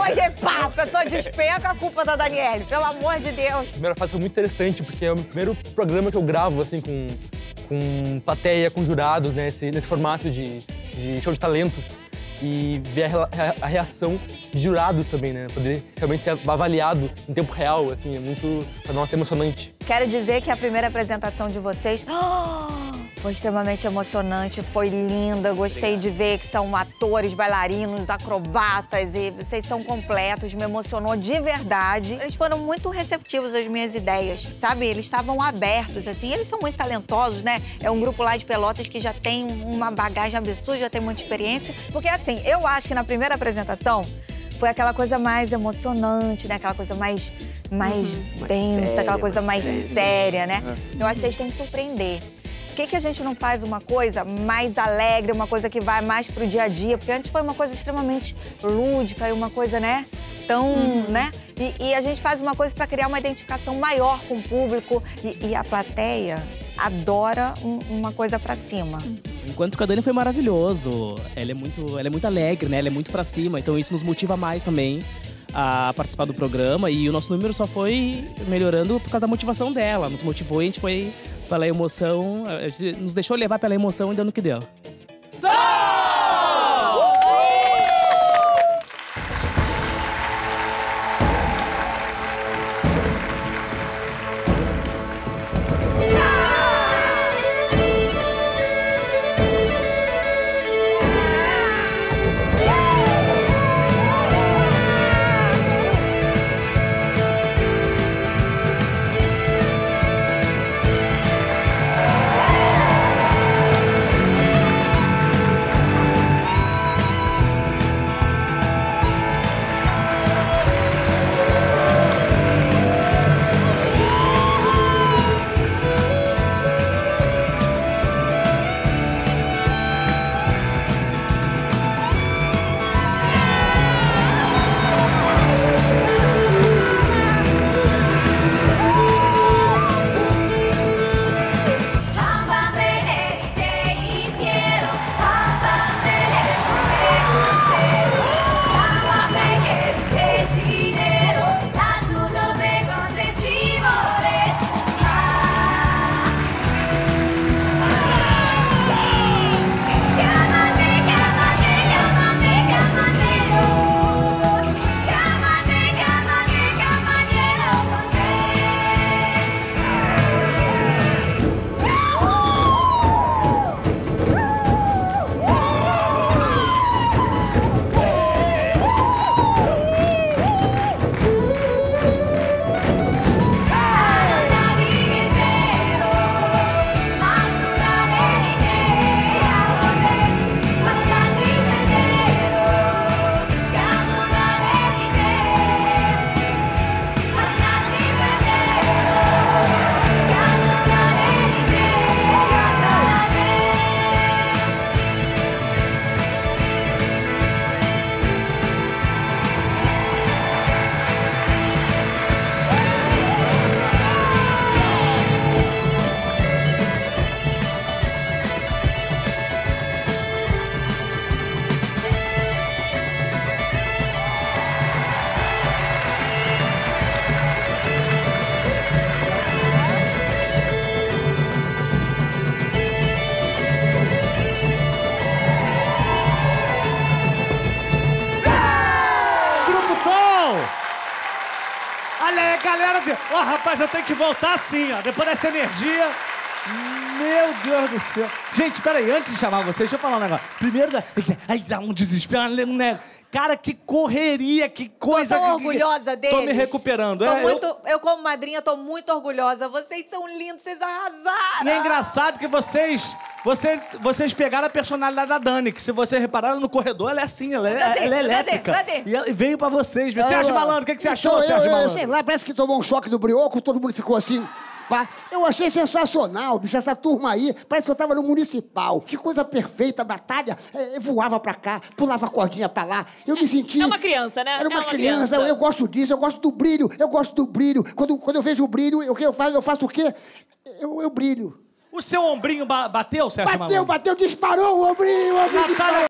hoje, pá, a pessoa despenca a culpa da Daniele, pelo amor de Deus. A primeira fase foi muito interessante, porque é o primeiro programa que eu gravo, assim, com plateia, com jurados, né, nesse formato de show de talentos. E ver a reação de jurados também, né? Poder realmente ser avaliado em tempo real, assim, é muito, pra nós, emocionante. Quero dizer que a primeira apresentação de vocês foi extremamente emocionante, foi linda. Gostei de ver que são atores, bailarinos, acrobatas e vocês são completos. Me emocionou de verdade. Eles foram muito receptivos às minhas ideias, sabe? Eles estavam abertos, assim. Eles são muito talentosos, né? É um grupo lá de Pelotas que já tem uma bagagem absurda, já tem muita experiência. Porque, assim, eu acho que na primeira apresentação foi aquela coisa mais emocionante, né? Aquela coisa mais densa, séria, aquela coisa mais séria, né? Eu acho que vocês têm que surpreender. Por que a gente não faz uma coisa mais alegre, uma coisa que vai mais pro dia a dia? Porque antes foi uma coisa extremamente lúdica e uma coisa, né? Tão, né? E a gente faz uma coisa para criar uma identificação maior com o público. E a plateia adora uma coisa pra cima. Enquanto que a Dani foi maravilhoso. Ela é muito alegre, né? Ela é muito pra cima. Então isso nos motiva mais também a participar do programa. E o nosso número só foi melhorando por causa da motivação dela. Nos motivou e a gente foi pela emoção. A gente nos deixou levar pela emoção e dando o que deu. Olha aí, galera. Ó, rapaz, eu tenho que voltar assim, ó. Depois dessa energia. Meu Deus do céu. Gente, peraí, antes de chamar vocês, deixa eu falar um negócio. Primeiro, aí dá um desespero, né? Cara, que correria, que coisa... Tô tão orgulhosa deles. Tô me recuperando. Eu, como madrinha, tô muito orgulhosa. Vocês são lindos, vocês arrasaram. E é engraçado que vocês pegaram a personalidade da Dani, que se você reparar, ela no corredor, ela é assim, ela é elétrica. E veio pra vocês. Sérgio Malandro, o que você achou, Sérgio Malandro? Sei lá, parece que tomou um choque do brioco, todo mundo ficou assim... Eu achei sensacional, bicho, essa turma aí. Parece que eu tava no municipal. Que coisa perfeita, a batalha. Voava pra cá, pulava a cordinha pra lá. Eu me senti... É uma criança, né? Era uma criança. Eu gosto disso, eu gosto do brilho. Eu gosto do brilho. Quando eu vejo o brilho, eu faço o quê? Eu brilho. O seu ombrinho bateu, Sérgio Malandro? Bateu, disparou o ombrinho disparou.